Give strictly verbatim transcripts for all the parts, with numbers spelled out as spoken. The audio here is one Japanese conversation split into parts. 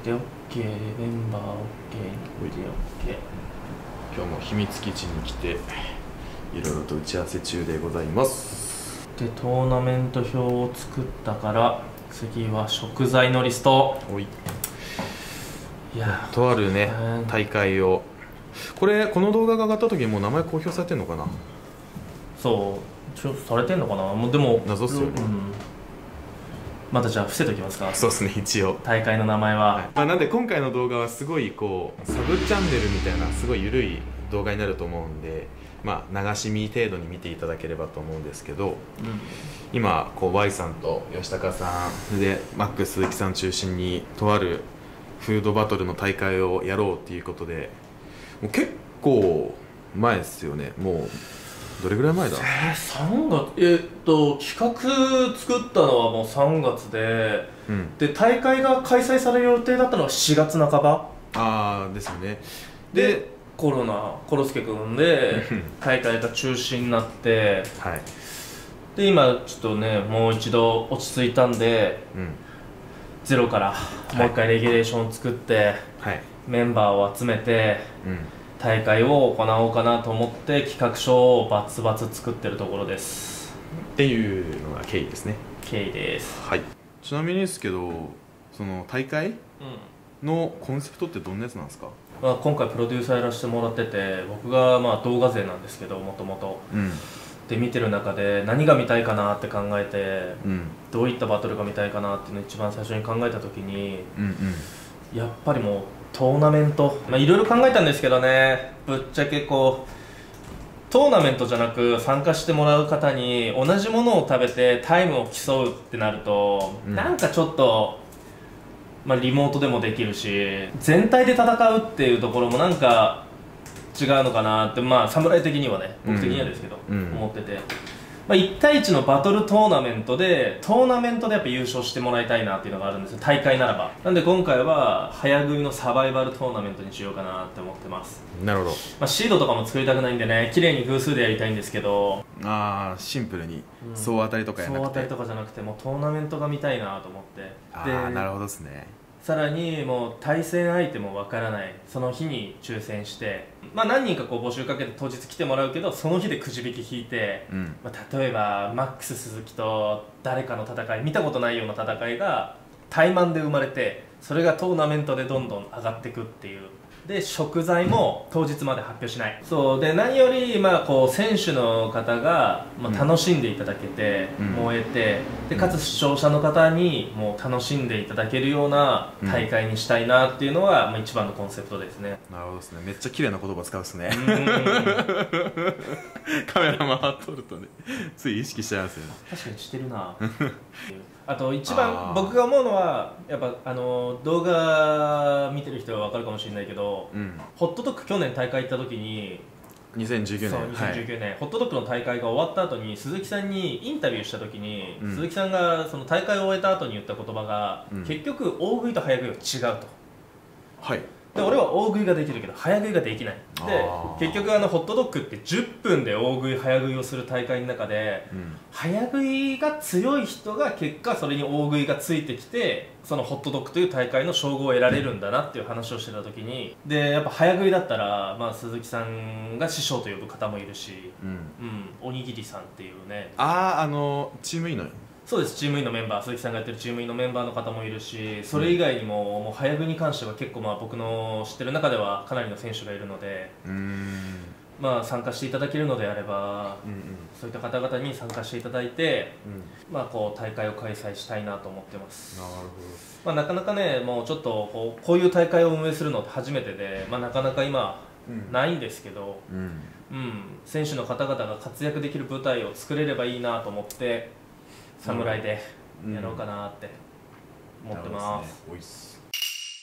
で OK、 メンバー OK、 で OK。 今日も秘密基地に来ていろいろと打ち合わせ中でございます。 でトーナメント表を作ったから次は食材のリスト。 おいいやとあるねうん大会を、これこの動画が上がった時にもう名前公表されてんのかな。 そうちょされてんのかな。もうでも謎っすよね、 うん、またじゃあ伏せときますか。 そうですね、一応。 大会の名前は、 はい、まあ、なんで今回の動画はすごいこうサブチャンネルみたいなすごい緩い動画になると思うんで、まあ、流し見程度に見ていただければと思うんですけど、 うん、 今こう Y さんと吉高さんでマックス鈴木さん中心にとあるフードバトルの大会をやろうっていうことで、もう結構前ですよね。もうどれぐらい前だ。 えー、さんがつえー、っと企画作ったのはもうさんがつで、うん、で大会が開催される予定だったのはしがつなかば。 ああですよね。 で、でコロナコロスケ君で大会が中止になって、はい、で今ちょっとねもう一度落ち着いたんで、うん、ゼロからもう一回レギュレーションを作って、はい、メンバーを集めて、うん、大会を行おうかなと思って企画書をバツバツ作ってるところですっていうのが経緯ですね。 経緯です。 はい。ちなみにですけど、その大会のコンセプトってどんなやつなんですか。 まあ、今回プロデューサーやらせてもらってて、僕がまあ動画勢なんですけどもともとで見てる中で何が見たいかなって考えて、うん、どういったバトルが見たいかなっていうのを一番最初に考えた時に、うんうん、やっぱりもうトーナメント、まあいろいろ考えたんですけどね、ぶっちゃけこうトーナメントじゃなく参加してもらう方に同じものを食べてタイムを競うってなると、うん、なんかちょっと、まあ、リモートでもできるし全体で戦うっていうところもなんか違うのかなって、まあ侍的にはね、僕的にはですけど、うん、思ってて、まあ、いち対いちのバトルトーナメントでトーナメントでやっぱ優勝してもらいたいなっていうのがあるんですよ、大会ならば。なんで今回は早食いのサバイバルトーナメントにしようかなって思ってます。 なるほど。 まあ、シードとかも作りたくないんでね、綺麗に偶数でやりたいんですけど、 ああシンプルに総当たりとかやなくて、 総当たりとかじゃなくてもうトーナメントが見たいなと思って。 ああなるほどですね。 さらにもう対戦相手もわからない、その日に抽選して、まあ、何人かこう募集かけて当日来てもらうけど、その日でくじ引き引いて、うん、まあ、例えばマックス鈴木と誰かの戦い、見たことないような戦いが対マンで生まれて、それがトーナメントでどんどん上がっていくっていう。で食材も当日まで発表しない。そうで何より、まあ、こう選手の方が、まあ、楽しんでいただけて、うん、燃えて、でかつ視聴者の方にもう楽しんでいただけるような大会にしたいなっていうのが、うん、まあ、一番のコンセプトですね。 なるほどですね。めっちゃ綺麗な言葉使うですね。カメラ回っとるとねつい意識しちゃいますよね。 確かにしてるなあと一番僕が思うのはやっぱあの動画見てる人は分かるかもしれないけど、うん、ホットドッグ去年大会行った時ににせんじゅうきゅうねん、 そうにせんじゅうきゅうねん、はい、ホットドッグの大会が終わった後に鈴木さんにインタビューした時に、うん、鈴木さんがその大会を終えた後に言った言葉が、うん、結局大食いと早食いは違うと。はい。で俺は大食いができるけど早食いができない。で結局あのホットドッグってじゅっぷんで大食い早食いをする大会の中で、うん、早食いが強い人が結果それに大食いがついてきて、そのホットドッグという大会の称号を得られるんだなっていう話をしてた時に、でやっぱ早食いだったら、まあ、鈴木さんが師匠と呼ぶ方もいるし、うんうん、おにぎりさんっていうね、 あああのチームいいのよ。 そうです、チームインのメンバー、鈴木さんがやってるチームインのメンバーの方もいるし、それ以外にも、うん、もう早食いに関しては結構まあ僕の知ってる中ではかなりの選手がいるので、うーん、まあ、参加していただけるのであれば、うんうん、そういった方々に参加していただいて、うん、まあ、こう大会を開催したいなと思ってます。なるほど。まあ、なかなかね、もうちょっとこう、こういう大会を運営するのって初めてで、まあ、なかなか今、うん、ないんですけど、うんうん、選手の方々が活躍できる舞台を作れればいいなと思って、侍でやろうかなって思ってます。 うん、すね、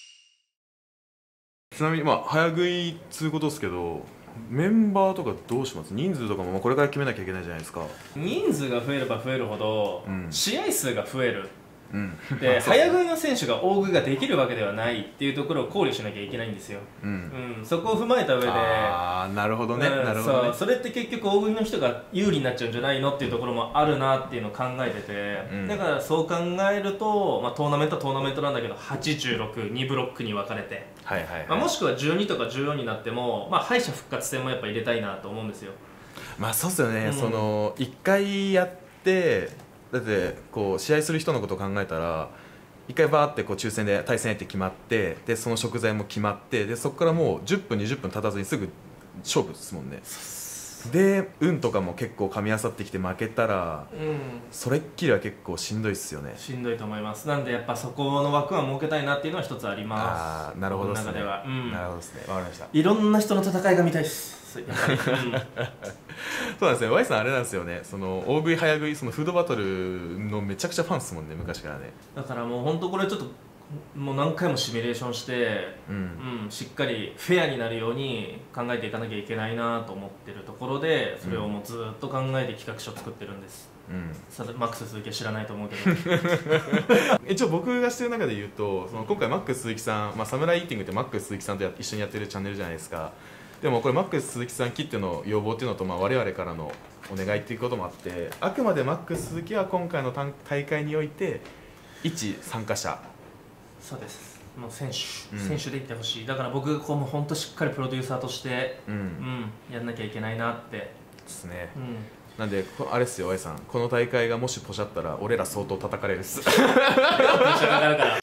ちなみに、まあ、早食いっつうことですけど、メンバーとかどうします？人数とかもこれから決めなきゃいけないじゃないですか。 人数が増えれば増えるほど、うん、試合数が増える。 うん、 で早食いの選手が大食いができるわけではないっていうところを考慮しなきゃいけないんですよ、うんうん、そこを踏まえた上で、 ああなるほどね、うん、なるほどね。 そう、それって結局大食いの人が有利になっちゃうんじゃないのっていうところもあるなっていうのを考えてて、うん、だからそう考えると、まあ、トーナメントはトーナメントなんだけどはちじゅうろく、にブロックに分かれて、 はいはいはい、 まあ、もしくはじゅうにとかじゅうよんになっても、まあ、敗者復活戦もやっぱ入れたいなと思うんですよ。 まあそうっすよね、 うん、 そのいっかいやってだってこう試合する人のことを考えたらいっかいバーってこう抽選で対戦相手決まってでその食材も決まってでそこからもうじゅっぷんにじゅっぷん経たずにすぐ勝負ですもんね。で運とかも結構噛み合わさってきて負けたら、うん、それっきりは結構しんどいっすよね。 しんどいと思います。なんでやっぱそこの枠は設けたいなっていうのは一つあります。 ああなるほどですね。 中では、うん、 なるほどですね。わかりました。 いろんな人の戦いが見たいですやっぱり、うん、そうなんですね。 Y さんあれなんですよね、その大食い早食いそのフードバトルのめちゃくちゃファンですもんね、昔からね。 だからもう本当これちょっともう何回もシミュレーションして、うんうん、しっかりフェアになるように考えていかなきゃいけないなと思ってるところで、それをもうずっと考えて企画書を作ってるんです、うん、マックス鈴木は知らないと思うけど一応僕がしてる中で言うとその今回マックス鈴木さん、まあ、サムライイーティングってマックス鈴木さんと一緒にやってるチャンネルじゃないですか。でもこれマックス鈴木さんきっての要望っていうのと、まあ、我々からのお願いっていうこともあって、あくまでマックス鈴木は今回の大会において一参加者。 そうです、もう選手、うん、選手でいってほしい。だから僕こうもう本当しっかりプロデューサーとして、うんうん、やんなきゃいけないなってですね、うん、なんであれっすよ Y さん、この大会がもしポシャったら俺ら相当叩かれるっすプレッシャーかかるから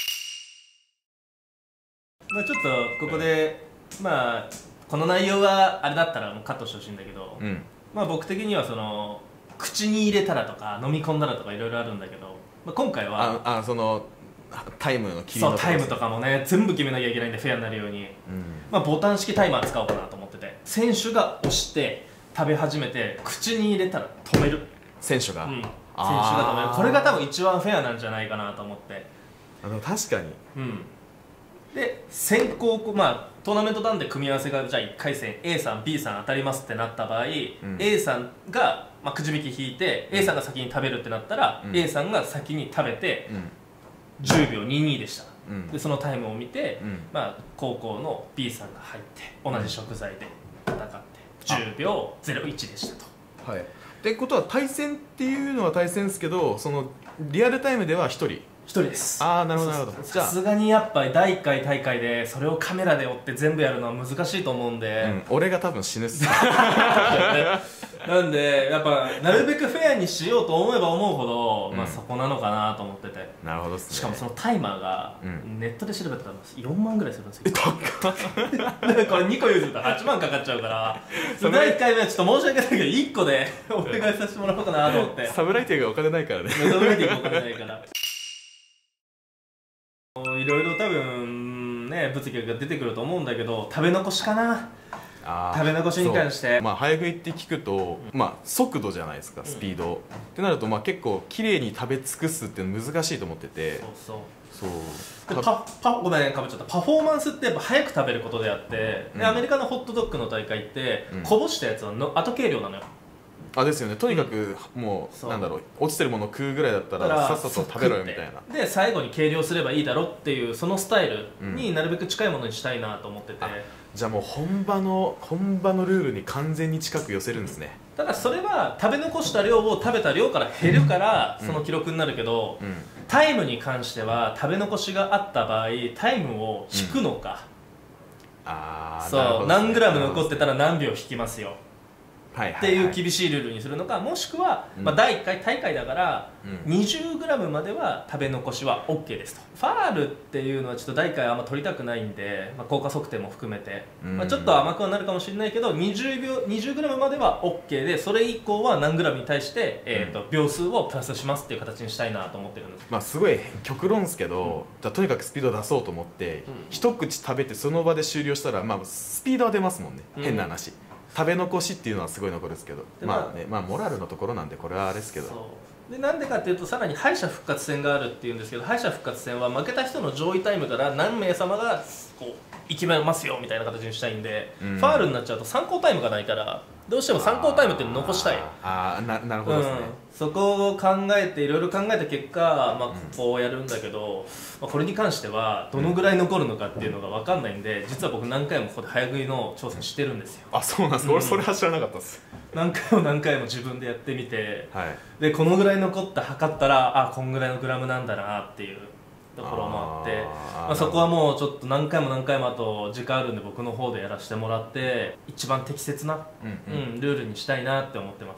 まあちょっとここで、うん、まあこの内容はあれだったらもうカットしてほしいんだけど、うん、まあ僕的にはその口に入れたらとか飲み込んだらとかいろいろあるんだけど、まあ、今回はああそのタイムの切りのそうタイムとかもね全部決めなきゃいけないんでフェアになるように、うん、まあ、ボタン式タイマー使おうかなと思ってて、選手が押して食べ始めて口に入れたら止める、 選手が、うん、選手が止める、これが多分一番フェアなんじゃないかなと思って。 あの確かに、 うん、で先行、まあ、トーナメントなんで組み合わせがじゃあいっかい戦 エー さん ビー さん当たりますってなった場合、うん、エー さんが、まあ、くじ引き引いて、うん、エー さんが先に食べるってなったら、うん、エー さんが先に食べて、うん、じゅうびょうにじゅうにでした、うん、でそのタイムを見て、うん、まあ、高校の ビー さんが入って同じ食材で戦ってじゅうびょうゼロいちでしたと。 はい、ってことは対戦っていうのは対戦ですけど、そのリアルタイムではひとりひとりです。 ああなるほどなるほど。 さすがにやっぱりだいいっかい大会でそれをカメラで追って全部やるのは難しいと思うんで、うん、 俺が多分死ぬっすなんでやっぱなるべくフェアにしようと思えば思うほど、うん、まあそこなのかなと思ってて。 なるほどっすね。 しかもそのタイマーが、うん、ネットで調べたらよんまんぐらいするんですよ。 え高っこれにこ譲るとはちまんかかっちゃうからだいいっかいめはちょっと申し訳ないけどいっこでお願いさせてもらおうかなと思って。 サムライティングがお金ないからね。 サムライティングがお金ないからいろいろ多分ね物議が出てくると思うんだけど、食べ残しかな。あ食べ残しに関してまあ早食いって聞くと、うん、まあ速度じゃないですか、スピード、うん、ってなるとまあ結構綺麗に食べ尽くすっていうの難しいと思ってて、 そうそうそうパパごめんかぶっちゃった。パフォーマンスってやっぱ早く食べることであって、うん、でアメリカのホットドッグの大会って、うん、こぼしたやつはの後計量なのよ。 あですよね。とにかくもう、うん、なんだろう、落ちてるものを食うぐらいだったらさっさと食べろよみたいな。で最後に計量すればいいだろっていうそのスタイルになるべく近いものにしたいなと思ってて、うん、 じゃあもう本場の本場のルールに完全に近く寄せるんですね。 ただそれは食べ残した量を食べた量から減るからその記録になるけど、うんうん、タイムに関しては食べ残しがあった場合タイムを引くのか、うん、あそう、ね、何グラム残ってたら何秒引きますよっていう厳しいルールにするのか、もしくは、うん、まあ、だいいっかい大会だから、うん、にじゅうグラム までは食べ残しは オーケー ですと。ファールっていうのはちょっとだいいっかいあんま取りたくないんで、まあ、効果測定も含めて、うん、まあ、ちょっと甘くはなるかもしれないけど にじゅうびょう にじゅうグラム までは オーケー で、それ以降は何グラムに対して、えー、と秒数をプラスしますっていう形にしたいなと思ってるんです。 まあすごい極論ですけど、うん、とにかくスピード出そうと思って、うん、一口食べてその場で終了したら、まあ、スピードは出ますもんね、うん、変な話。食べ残しっていうのはすごい残るんですけど、まあね、まあモラルのところなんでこれはあれですけど、 そうでなんでかっていうとさらに敗者復活戦があるっていうんですけど、敗者復活戦は負けた人の上位タイムから何名様がこう生きますよみたいな形にしたいんで、うん、ファールになっちゃうと参考タイムがないからどうしても参考タイムっていうのを残したい。 ああ、な, なるほどですね、うん、 そこを考えていろいろ考えた結果、まあ、こうやるんだけど、うんまあ、これに関してはどのぐらい残るのかっていうのが分かんないんで、実は僕何回もここで早食いの挑戦してるんですよ。 あ、そうなんです、うん、俺それは知らなかったです。 何回も何回も自分でやってみて、 はい、 でこのぐらい残った測ったら、あこんぐらいのグラムなんだなっていうところもあって、あ、まあ、そこはもうちょっと何回も何回もあと時間あるんで僕の方でやらせてもらって一番適切な、うんうんうん、ルールにしたいなって思ってます。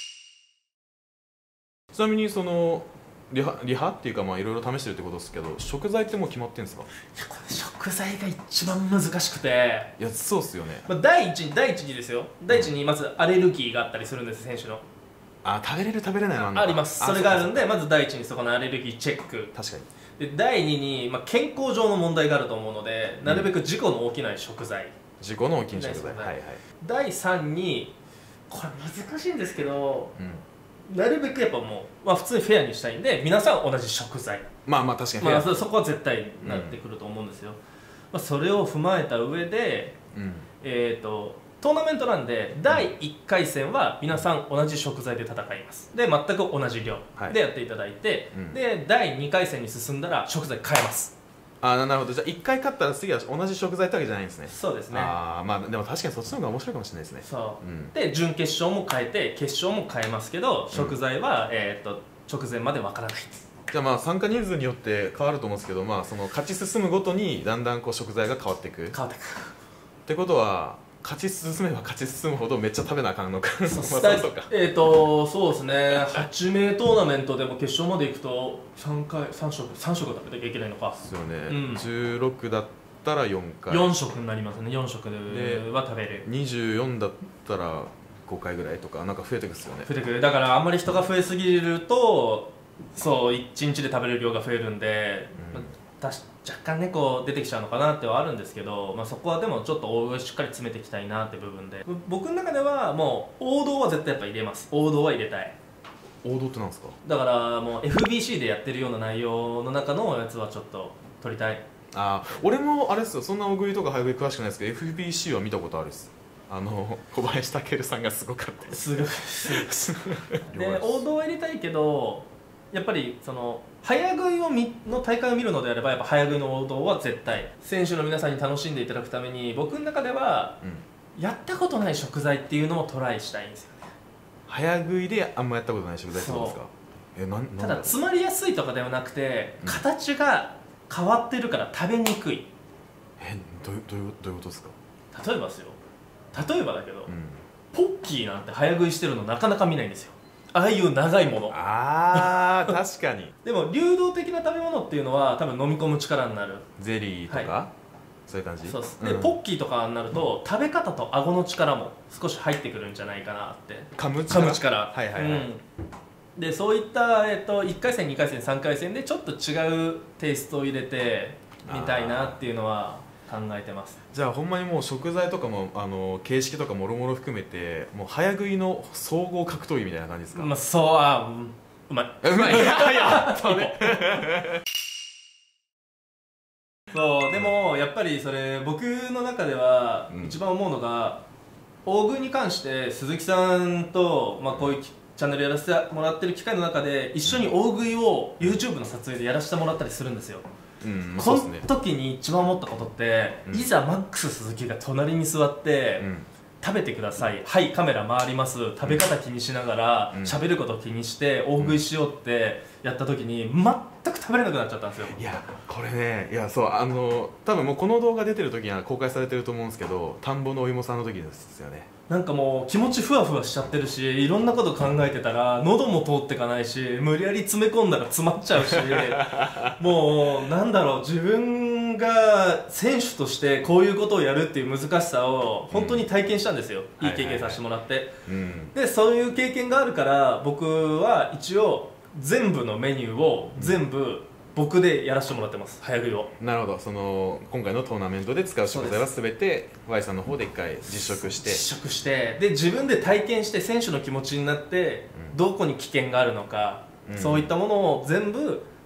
ちなみにそのリハ、リハっていうかまあいろいろ試してるってことですけど、食材ってもう決まってるんですか？ いやこれ食材が一番難しくて、 いやそうっすよね、 まあ、第一に第一にですよ、第一にまずアレルギーがあったりするんです、選手の。 あ、食べれる食べれないのあ, あります。それがあるんで、まず第一にそこのアレルギーチェック。 確かに。で第二に、まあ、健康上の問題があると思うので、なるべく事故の起きない食材、うん、 事故の起きない食材、はいはい。 第三にこれ難しいんですけど、うん、なるべくやっぱもう、まあ、普通にフェアにしたいんで皆さん同じ食材、 まあまあ確かにフェア、 まあ、そこは絶対なってくると思うんですよ、うんまあ、それを踏まえた上で、うん、えっ、ー、とトーナメントなんでだいいっかい戦は皆さん同じ食材で戦います。で全く同じ量でやっていただいて、はいうん、でだいにかい戦に進んだら食材変えます。 ああなるほど。じゃあいっかい勝ったら次は同じ食材ってわけじゃないんですね。 そうですね。 ああまあでも確かにそっちの方が面白いかもしれないですね。 そう、うん、で準決勝も変えて決勝も変えますけど、食材は、えー、っと直前までわからない。 じゃあまあ参加人数によって変わると思うんですけど、まあその勝ち進むごとにだんだんこう食材が変わっていく変わっていくってことは、勝ち進めば勝ち進むほどめっちゃ食べなあかんのか。 そうそうか。えっ、ー、とそうですね。はち名トーナメントでも決勝まで行くとさんかいさん食さん食食べなきゃいけないのか。 ですよね。うん、じゅうろくだったらよんかい。 よん食になりますね。よん食では食べる。 にじゅうよんだったらごかいぐらいとかなんか増えてくるんですよね。 増えてくる。だからあんまり人が増えすぎるとそういちにちで食べれる量が増えるんで。うん若干ねこう出てきちゃうのかなってはあるんですけど、まあ、そこはでもちょっと大食いしっかり詰めていきたいなって部分で、僕の中ではもう王道は絶対やっぱ入れます。王道は入れたい。 王道ってなんですか？ だからもう エフビーシー でやってるような内容の中のやつはちょっと取りたい。 ああ俺もあれですよ、そんな大食いとか早食い詳しくないですけど エフビーシー は見たことあるです。あの小林武さんがすごかったです。 すごいで王道は入れたいけどやっぱりその早食いをみの大会を見るのであればやっぱ早食いの王道は絶対選手の皆さんに楽しんでいただくために僕の中では、うん、やったことない食材っていうのをトライしたいんですよね。 早食いであんまやったことない食材ってことですか？えなんただ詰まりやすいとかではなくて、うん、形が変わってるから食べにくい。 えどういうどういうどういうことですか？ 例えばですよ例えばだけど、うん、ポッキーなんて早食いしてるのなかなか見ないんですよ。ああいう長いもの。 あー確かにでも流動的な食べ物っていうのは多分飲み込む力になる。 ゼリーとか、はい、そういう感じ。 そうです、うん、でポッキーとかになると、うん、食べ方と顎の力も少し入ってくるんじゃないかなって。 噛む力。 噛む力はいはいはい、うん、 でそういった、えー、といっかい戦にかい戦さんかい戦でちょっと違うテイストを入れてみたいなっていうのは考えてます。 じゃあほんまにもう食材とかもあの形式とかもろもろ含めてもう早食いの総合格闘技みたいな感じですか？ まあそうあうまいうまいやっとねそうでもやっぱりそれ僕の中では一番思うのが、うん、大食いに関して鈴木さんと、まあ、こういうチャンネルやらせてもらってる機会の中で一緒に大食いを YouTube の撮影でやらせてもらったりするんですよ。うん、この時に一番思ったことって、うん、いざマックス鈴木が隣に座って、うん、食べてください、はいカメラ回ります、食べ方気にしながら喋、うん、ること気にして大食いしようってやった時に全く食べれなくなっちゃったんですよ。 いやこれねいやそうあの多分もうこの動画出てる時には公開されてると思うんですけど田んぼのお芋さんの時ですよね。 なんかもう気持ちふわふわしちゃってるしいろんなこと考えてたら喉も通ってかないし無理やり詰め込んだら詰まっちゃうしもうなんだろう自分が選手としてこういうことをやるっていう難しさを本当に体験したんですよ、うん、いい経験させてもらって、でそういう経験があるから僕は一応全部のメニューを全部僕でやらせてもらってます、早食いを。 なるほど。その今回のトーナメントで使う食材は全て Y さんの方で一回実食して実食してで自分で体験して選手の気持ちになって、うん、どこに危険があるのか、うん、そういったものを全部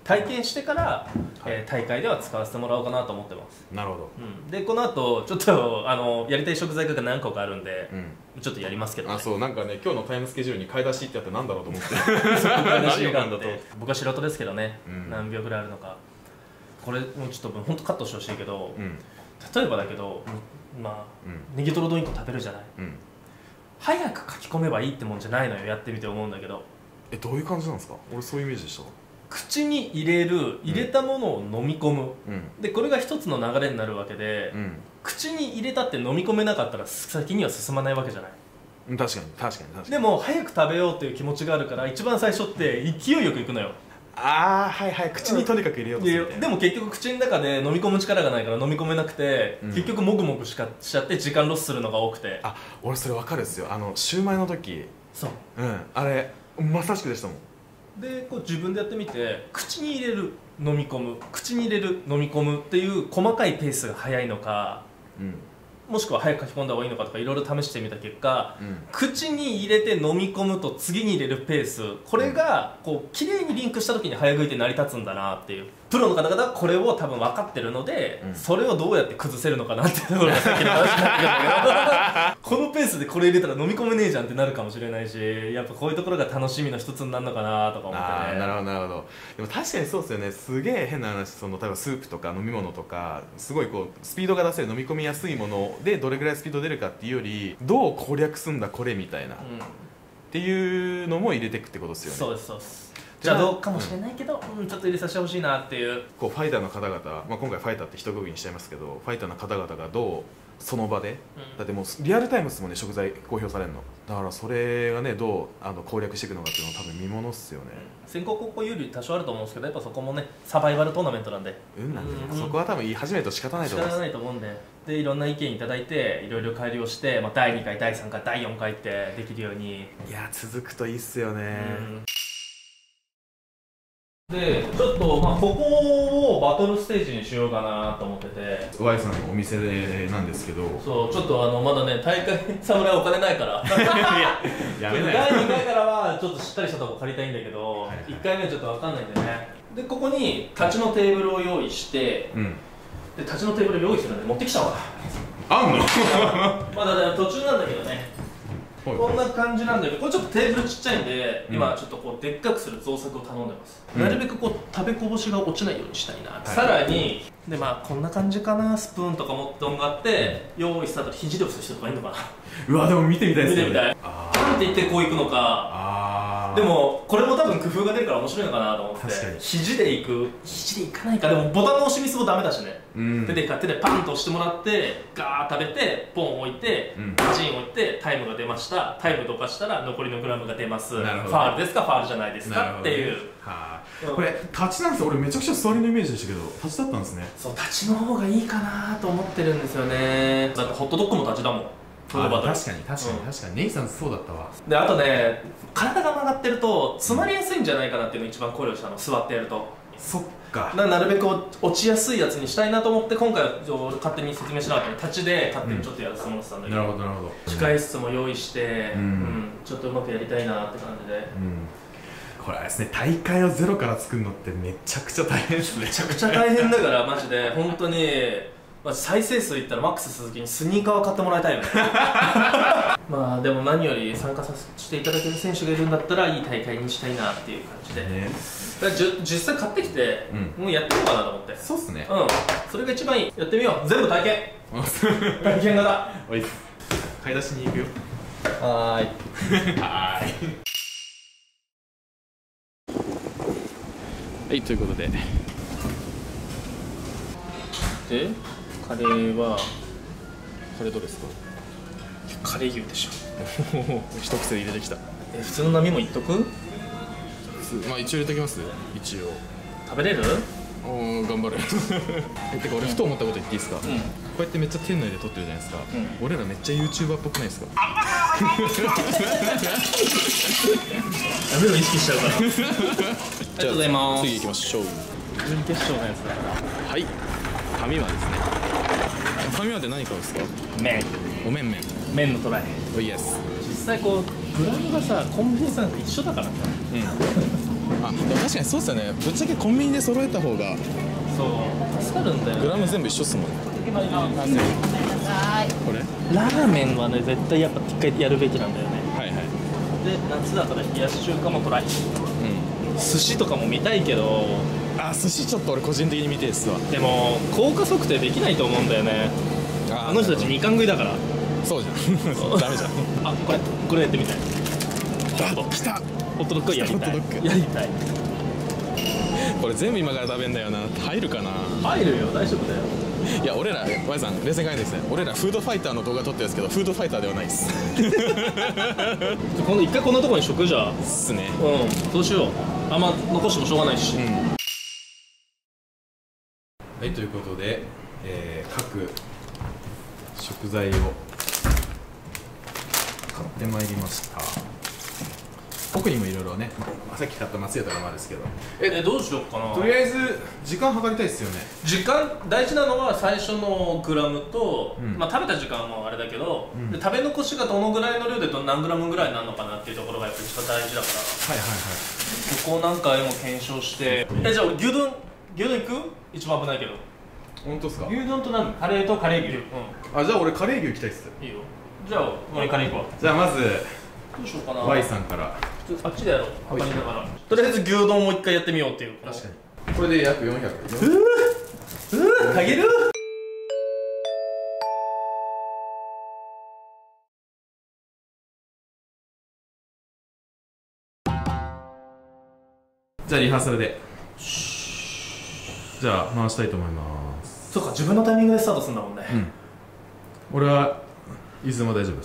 体験してから、はい、えー、大会では使わせてもらおうかなと思ってます。 なるほど、 うん、でこの後ちょっとあのやりたい食材が何個かあるんで、うん、ちょっとやりますけど、ね、 あそうなんかね今日のタイムスケジュールに買い出しってやってなんだろうと思って買い出しがあって僕は素人ですけどね、うん、何秒ぐらいあるのかこれもうちょっと本当カットしてほしいけど、うん、例えばだけどまあ、うん、ネギトロ丼いっこ食べるじゃない、うん、早く書き込めばいいってもんじゃないのよ。やってみて思うんだけど。 えどういう感じなんですか？俺そういうイメージでした。 口に入れる入れたものを飲み込む、うん、でこれが一つの流れになるわけで、うん、口に入れたって飲み込めなかったら先には進まないわけじゃない。 確かに確かに確かに。 でも早く食べようっていう気持ちがあるから一番最初って勢いよくいくのよ。 ああはいはい、口にとにかく入れようとする、 うん、でも結局口の中で飲み込む力がないから飲み込めなくて、うん、結局もぐもぐしかしちゃって時間ロスするのが多くて。 あ俺それ分かるっすよ。あのシューマイの時そう、 うん、あれまさしくでしたもん。 でこう自分でやってみて口に入れる飲み込む口に入れる飲み込むっていう細かいペースが速いのか、うん、もしくは早く書き込んだ方がいいのかとかいろいろ試してみた結果、うん、口に入れて飲み込むと次に入れるペースこれがこう綺麗にリンクした時に早食いって成り立つんだなっていう。プロの方々はこれを多分分かってるので、うん、それをどうやって崩せるのかなっていうところがさっきの話になってくるんだけどこのペースでこれ入れたら飲み込めねえじゃんってなるかもしれないし、やっぱこういうところが楽しみの一つになるのかなとか思ってね。 あなるほどなるほど。でも確かにそうですよね。すげえ変な話、その例えばスープとか飲み物とかすごいこうスピードが出せる飲み込みやすいものでどれぐらいスピード出るかっていうよりどう攻略すんだこれみたいな、うん、っていうのも入れていくってことですよね。 そうですそうです。邪道かもしれないけど、うんうん、ちょっと入れさせてほしいなっていう。 こうファイターの方々、まあ、今回ファイターって一括りにしちゃいますけどファイターの方々がどうその場で、うん、だってもうリアルタイムですもんね食材公表されるのだからそれがねどうあの攻略していくのかっていうのは多分見ものっすよね、 うん、先行後攻有利多少あると思うんですけどやっぱそこもねサバイバルトーナメントなんでうんなんで、うん、そこは多分言い始めると仕方ないと思うんです。 仕方ないと思うんででいろんな意見いただいていろいろ改良して、まあ、だいにかいだいさんかいだいよんかいってできるように。 いや続くといいっすよね、 うんでちょっと、まあ、ここをバトルステージにしようかなと思っててワイ さんのお店でなんですけどそうちょっとあのまだね大会侍お金ないからやめないだいにかいからはちょっとしっかりしたとこ借りたいんだけど、はいはい、いっかいめはちょっと分かんないんでね。でここに立ちのテーブルを用意して、うん、で立ちのテーブル用意するので持ってきたわ。 あんのまだ、ね、途中なんだけどねこんな感じなんだけどこれちょっとテーブルちっちゃいんで、うん、今ちょっとこうでっかくする増作を頼んでます、うん、なるべくこう食べこぼしが落ちないようにしたいな、はい、さらにでまあこんな感じかな。スプーンとかもどんがあって用意した後肘で押す人とかいるのかな。 うわでも見てみたいですね。 見てみたい。パンって言ってこういくのか。あでもこれも多分工夫が出るから面白いのかなと思って肘でいく肘でいかないか。でもボタンの押しミスもダメだしね、うん、手で手でパンと押してもらってガーッ食べてポン置いて、うん、チン置いてタイムが出ました。タイムとかしたら残りのグラムが出ます。ファールですかファールじゃないですかっていう。 はあ、これ立ちなんですよ。俺めちゃくちゃ座りのイメージでしたけど立ちだったんですね。 そう立ちの方がいいかなと思ってるんですよね。だってホットドッグも立ちだもん。 あ確かに確かに確かに、ネイさんそうだったわ。 であとね体が曲がってると詰まりやすいんじゃないかなっていうのを一番考慮したの。座ってやるとそっかなるべく落ちやすいやつにしたいなと思って今回は勝手に説明しなかったので立ちで勝手にちょっとやらせてもらってたんだけど、 うん、なるほどなるほど控え室も用意して、うんうん、ちょっとうまくやりたいなって感じで、うんこれはですね大会をゼロから作るのってめちゃくちゃ大変ですね。 めちゃくちゃ大変だからマジで本当にまあ、再生数いったらマックス鈴木にスニーカーを買ってもらいたいよねまあでも何より参加させていただける選手がいるんだったらいい大会にしたいなっていう感じで、ね、だからじゅ実際買ってきて、うん、もうやってみようかなと思って。 そうっすねうんそれが一番いい。やってみよう全部体験体験型おい買い出しに行くよ。 はーいはーいはいということででカレーはカレーどうですか？ カレー牛でしょ一口で入れてきた。 え普通の波もいっとく？ まあ一応入れときます一応。 食べれる？ おー頑張るえてか俺ふと思ったこと言っていいですか、うん、こうやってめっちゃ店内で撮ってるじゃないですか、うん、俺らめっちゃ YouTuber っぽくないですか？ やめろ意識しちゃうからありがとうございます。 次行きましょう。 準決勝のやつだからはいファミマですね。ファミマって何買うんですか？ 麺お麺麺麺のトライ。 おいエス実際こうブランドがさコンビニさんと一緒だからさ、うんあ、でも確かにそうっすよね。ぶっちゃけコンビニで揃えた方がそう助かるんだよ。 グラム全部一緒っすもんね。これラーメンはね絶対やっぱ一回やるべきなんだよね。 はいはい。 で夏だから冷やし中華もトライ。うん、寿司とかも見たいけど、 あ、寿司ちょっと俺個人的に見てえっすわ。 でも効果測定できないと思うんだよね。あ, あの人たち二貫食いだから。 そうじゃんダメじゃん。 あ、これこれやってみたい。 あ、来た。 ホットドッグやりたい。 ホットドッグやりたい。 これ全部今から食べんだよな。入るかな。 入るよ、大丈夫だよ。 いや、俺ら Y さん冷静に考えてですね、俺らフードファイターの動画撮ってるんですけど、フードファイターではないっす今度一回こんなとこに食じゃっすね。 うん、そうしよう。あんま残してもしょうがないし、うん、 はい、ということで、えー、各食材を買ってまいりました。奥にもいろいろね、まあ、さっき買った松屋とかもあるんですけど、 えどうしようかな。 とりあえず時間計りたいですよね。 時間大事なのは最初のグラムと、うん、まあ、食べた時間もあれだけど、うん、で食べ残しがどのぐらいの量でど何グラムぐらいになるのかなっていうところがやっぱり一番大事だから、 はいはいはい、 そこを何回も検証して、うん、えじゃあ俺牛丼牛丼行く？一番危ないけど。 本当ですか？ 牛丼と何？カレーとカレー牛、うん、 あ、じゃあ俺カレー牛行きたいっす。 いいよ。じゃあ俺カレー行こう。 じゃあまずどうしようかな。 Y さんからあっちでやろう。測りながらとりあえず牛丼もう一回やってみようっていう。 確かにこれで約よんひゃく。うーうーたげる。 じゃあリハーサルでじゃあ回したいと思います。 そうか、自分のタイミングでスタートするんだもんね。 うん、俺はいつでも大丈夫です。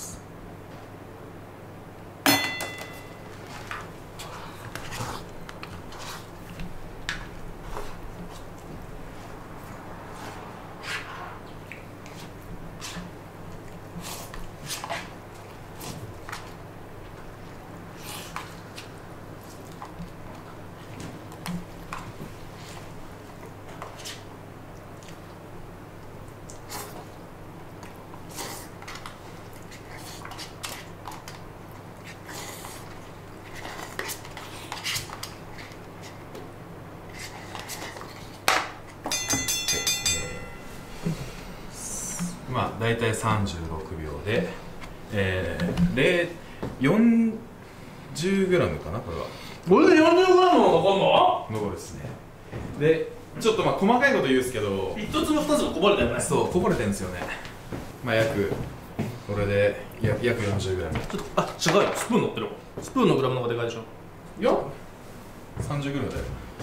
まあ大体さんじゅうろくびょうで、えー、よんじゅうグラムかな、これは。 これで よんじゅうグラム も残るの？ 残るですね。でちょっとまあ細かいこと言うんですけど、 一つも二つもこぼれたよね。 そう、こぼれてるんですよね。まあ約これで約 よんじゅうグラム。 ちょっとあ違うよ、スプーン乗ってる。スプーンのグラムの方がでかいでしょ。 いやさんじゅうグラムだよ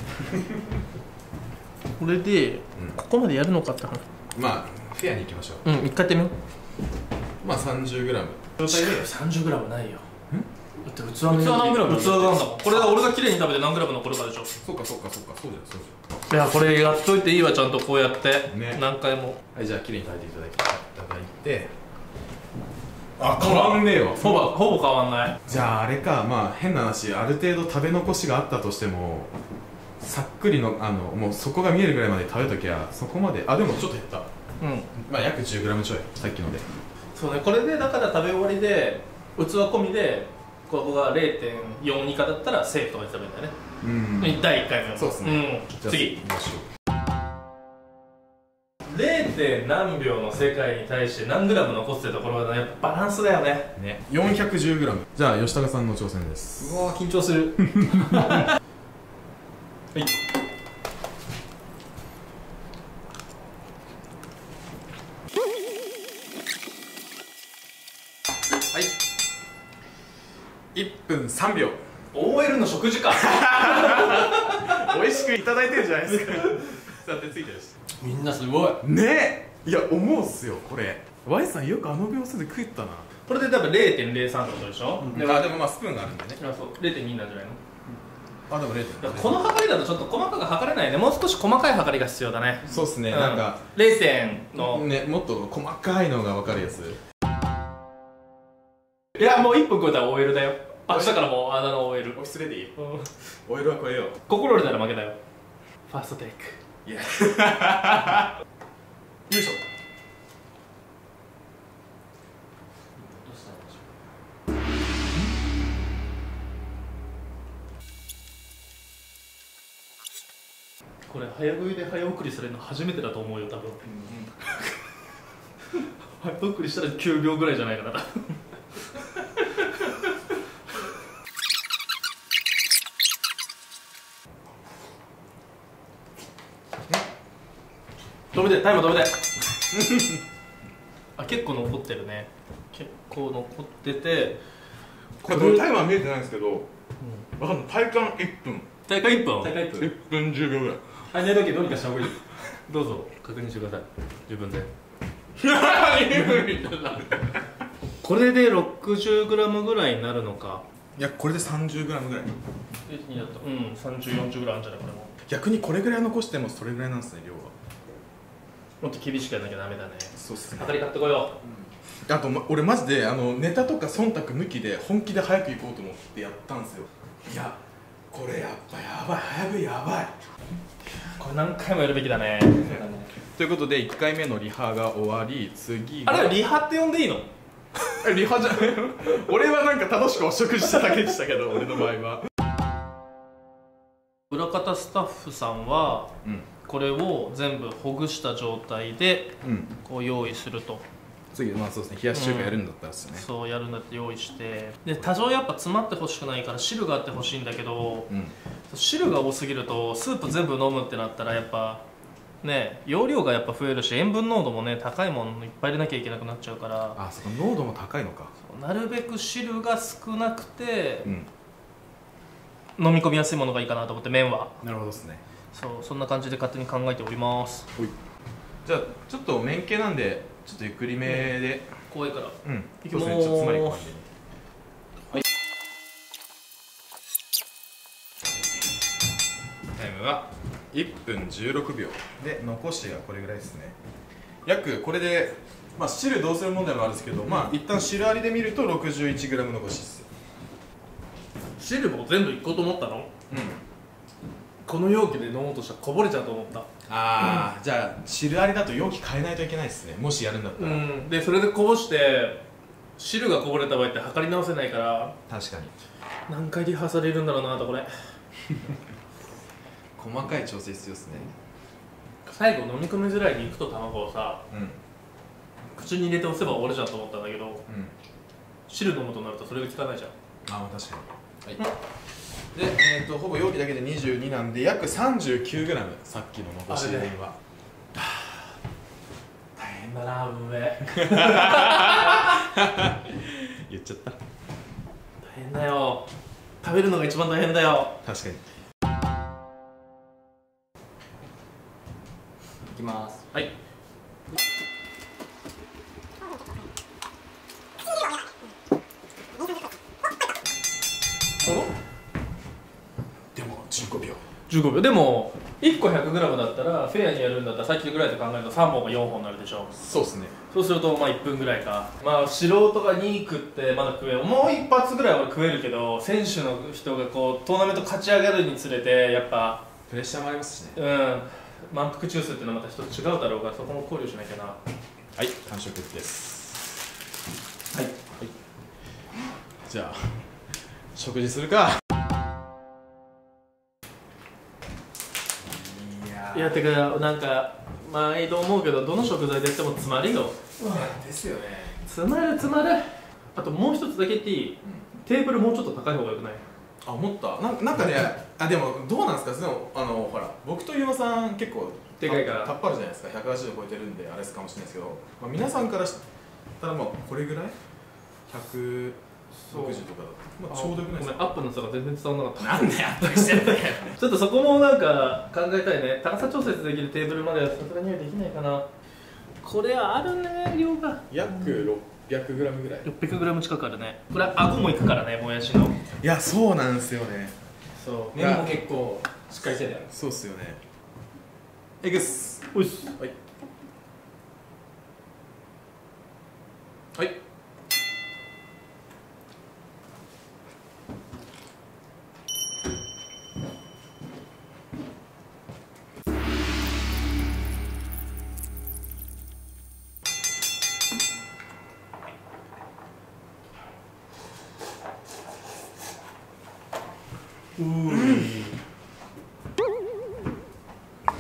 これで、うん、ここまでやるのかって話。 まあフェアに行きましょう。 うん、一回やってみよう。まあ さんじゅうグラム状態で さんじゅうグラム ないよ。だって器何グラム？ 器がなんだもん。これが俺が綺麗に食べて何グラム残るかでしょ。 そうかそうかそうか、そうじゃんそうじゃん。 いや、これやっといていいわ、ちゃんとこうやってね、何回も。 はい、じゃあ綺麗に食べていただいていただいて。あ、変わんねえわ。 ほぼほぼ変わんない。 じゃああれか、まあ変な話、ある程度食べ残しがあったとしてもさっくりの、あのもう底が見えるぐらいまで食べときゃそこまで。あ、でもちょっと減った。うん、まあ約 じゅうグラム ちょい、さっきので。 そうね、これでだから食べ終わりで器込みでここが れいてんよん 以下だったらセーフとかで食べるんだよね。うん、だいいっかいめ。 そうですね、 うん、次 れいてん 何秒の世界に対して何グラム残すってところが、ね、やっぱバランスだよね。 ね、よんひゃくじゅうグラム。じゃあ吉高さんの挑戦です。 うわー緊張するはい、 はい、いっぷんさんびょう。 オーエル の食事か美味しくいただいてるじゃないですかだってついてるし。 みんなすごいねえ。いや思うっすよこれ。 Y さんよくあの秒数で食ったな。 これで多分 れいてんれいさん ってことでしょ、うん、 でもあでもまあスプーンがあるんでね。 あ、そう れいてんに なんじゃないの、 うん、あでも れいてんに。 この測りだとちょっと細かく測れないね。もう少し細かい測りが必要だね。 そうっすね、 うん、 なんかれいてん のね、もっと細かいのが分かるやつ。 いやもういっぷん超えたら オーエル だよ。明日からもうあだの オーエル。 オフィスレディ、 うん、 オーエルは超えよう。 心折れたら負けだよ。ファーストテイク。 いやよいしょ。 これ早食いで早送りされるの初めてだと思うよ多分、うん、早送りしたらきゅうびょうぐらいじゃないかな止めて、タイマー止めてあ、結構残ってるね。結構残ってて、 これタイマー見えてないんですけど、うん、分かんない。体感いっぷん、 大会いっぷん、大会いっぷん、 いっぷんじゅうびょうぐらい。 はい、寝時どうにかした方がいいどうぞ確認してください、自分でこれで ろくじゅうグラム ぐらいになるのか。 いや、これで さんじゅうグラム ぐらい。 うん、さんじゅう、よんじゅうぐらいあるんじゃないこれも。 逆にこれぐらい残してもそれぐらいなんですね、量は。 もっと厳しくやらなきゃダメだね。 そうっすね。 はかり買ってこよう、うん、あと、ま、俺マジであのネタとか忖度抜きで本気で早く行こうと思ってやったんですよ。いや、これやっぱやばい、早食いやばい。 これ何回もやるべきだねということでいっかいめのリハが終わり、次があれリハって呼んでいいの？ リハじゃ俺はなんか楽しくお食事しただけでしたけど俺の場合は。 裏方スタッフさんは、うん、これを全部ほぐした状態で、うん、こう用意すると。 次、まあそうですね、冷やし中華やるんだったらですね、うん、 そうやるんだって用意して、で多少やっぱ詰まってほしくないから汁があってほしいんだけど、うん、汁が多すぎるとスープ全部飲むってなったらやっぱね、容量がやっぱ増えるし、塩分濃度もね高いものいっぱい入れなきゃいけなくなっちゃうから。 あ、その濃度も高いのか。 なるべく汁が少なくて、うん、飲み込みやすいものがいいかなと思って、麺は。 なるほどですね。 そう、そんな感じで勝手に考えております。 じゃあちょっと麺系なんでちょっとゆっくりめで、 うん、怖いから。 うん、いきますね。ちょっとつまりこう感じに。はい。タイムはいっぷんじゅうろくびょうで、残しがこれぐらいですね。約これで、まあ汁どうする問題もあるんですけど、まあ一旦汁ありで見ると ろくじゅういちグラム 残しです。 汁も全部いこうと思ったの？うん。この容器で飲もうとしたらこぼれちゃうと思った。ああ、うん、じゃあ汁ありだと容器変えないといけないですね、もしやるんだったら。うん、 でそれでこぼして汁がこぼれた場合って測り直せないから。 確かに。 何回リハされるんだろうなと、これ細かい調整必要ですね。 最後飲み込みづらい肉と卵をさ、うん、口に入れて押せば終わるじゃんと思ったんだけど、うん、汁飲むとなるとそれが効かないじゃん。 ああ、確かに。はい、うん、で、えー、とほぼ容器だけでにじゅうになんで約 さんじゅうきゅうグラム、 さっきの残し入れは。 大変だな、運営言っちゃった。 大変だよ、食べるのが一番大変だよ。 確かに。 いきます。はい。 でもじゅうごびょう。 じゅうごびょう。でもいっこ ひゃくグラム だったらフェアにやるんだったらさっきぐらいで考えるとさんぼんかよんほんになるでしょ。 そうですね。 そうするとまあいっぷんぐらいか。まあ素人がに食ってまだ食える、もう一発ぐらいは食えるけど、選手の人がこうトーナメント勝ち上がるにつれてやっぱプレッシャーもありますしね。 うん、満腹中枢っていうのはまた一つ違うだろうから、そこも考慮しなきゃな。 はい、完食です。はい、はい、じゃあ食事するか。 いや、てかなんか毎度思うけど、どの食材でやっても詰まるよ。 ですよね。 詰まる詰まる。あともう一つだけ言っていい？うん、テーブルもうちょっと高い方がよくない？ あ、思った。な、なんかね、あ、でもどうなんですか。でもあのほら、僕とゆうまさん結構でかいからタッパるじゃないですか。ひゃくはちじゅう超えてるんであれかもしれないですけど、まあ、皆さんからしたらまあこれぐらいひゃくろくじゅうとかだと、まあ、ちょうどよくないですか。 アップの差が全然伝わらなかった。 なんでアップしてるんだよちょっとそこもなんか考えたいね。高さ調節できるテーブルまではさすがにはできないかな。これあるね、量が約ろっぴゃくグラム ぐらい。 ろっぴゃくグラム 近くあるね。これ顎もいくからね、もやしの。 いや、そうなんですよね。 そう、麺も結構しっかりしてたよ。 そうっすよね。エグス。 おいっす。 はいはい。うー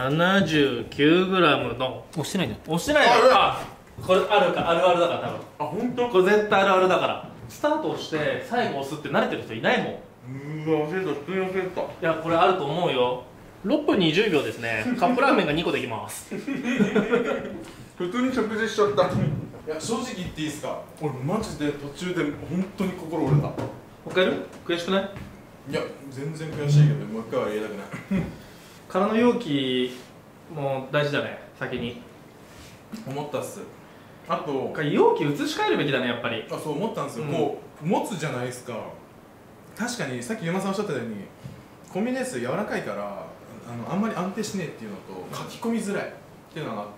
ななじゅうきゅうグラム の押してないじゃん。 押してないの。あ、これあるか、あるあるだから多分。 あ、本当？ これ絶対あるあるだから。スタートをして最後押すって慣れてる人いないもん。 うわ、忘れた、普通に忘れた。 いや、これあると思うよ。ろっぷんにじゅうびょうですね。カップラーメンがにこできます普通に食事しちゃった。いや、正直言っていいですか、俺マジで途中で本当に心折れた。 もう一回やる？悔しくない？ いや、全然悔しいけどもう一回は言いたくない空の容器も大事だね、先に。 思ったっす。あと容器移し替えるべきだね、やっぱり。 あ、そう思ったんですよ、 うん、 こう持つじゃないですか。確かにさっき山さんおっしゃったようにコンビニエンス柔らかいからあのあんまり安定しねえっていうのと書き込みづらいっていうのがあって、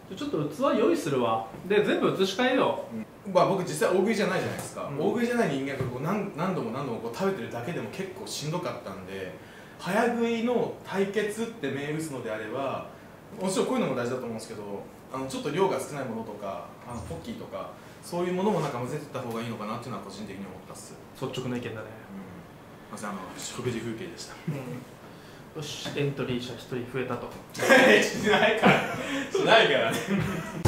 ちょっと器用意するわ。で全部移し替えよう、うん、まあ僕実際大食いじゃないじゃないですか、うん、大食いじゃない人間がこう 何, 何度も何度もこう食べてるだけでも結構しんどかったんで、早食いの対決って銘打つのであればもちろんこういうのも大事だと思うんですけど、あのちょっと量が少ないものとかあのポッキーとかそういうものもなんか混ぜてった方がいいのかなっていうのは個人的に思ったっす。 率直な意見だね。 うん、まずあの食事風景でした。 うん、よし、エントリー者ひとり増えたと。 しないからしないからね